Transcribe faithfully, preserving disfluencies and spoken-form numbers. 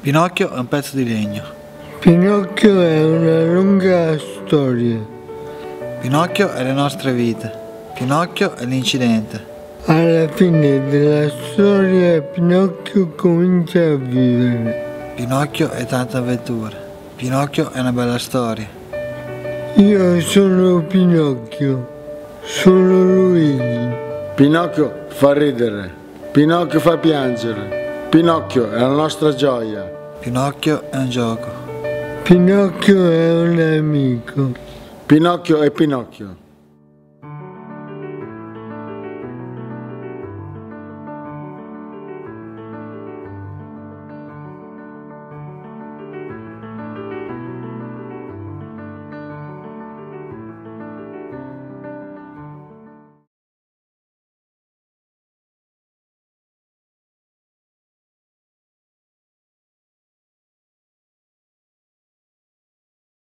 Pinocchio è un pezzo di legno. Pinocchio è una lunga storia. Pinocchio è le nostre vite. Pinocchio è l'incidente. Alla fine della storia Pinocchio comincia a vivere. Pinocchio è tanta avventura. Pinocchio è una bella storia. Io sono Pinocchio, sono Luigi. Pinocchio fa ridere, Pinocchio fa piangere. Pinocchio è la nostra gioia. Pinocchio è un gioco. Pinocchio è un amico. Pinocchio è Pinocchio.